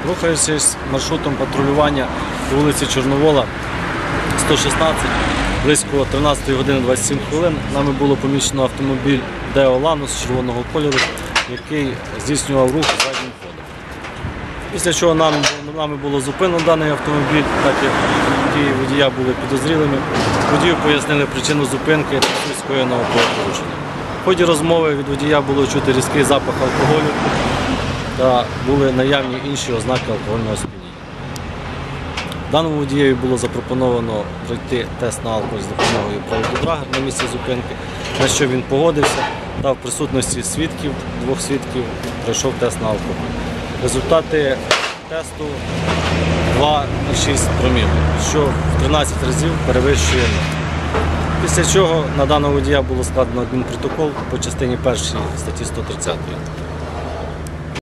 Рухаючись маршрутом патрулювання по вулиці Чорновола, 116, близько 13 години 27 хвилин, нами було помічено автомобіль Део Ланос червоного кольору, який здійснював рух заднім ходом. Після чого нами було зупинено даний автомобіль, так як дії водія були підозрілими. Водію пояснили причину зупинки та скоєного правопорушення. В ході розмови від водія було чути різкий запах алкоголю та були наявні інші ознаки алкогольного сп'яніння. Даному водієві було запропоновано пройти тест на алкоголь з допомогою правдодрагер на місці зупинки, на що він погодився та в присутності двох свідків пройшов тест на алкоголь. Результати тесту 2,6 проміли, що в 13 разів перевищує норму. Після чого на даного водія було складено адмінпротокол по частині 1 статті 130.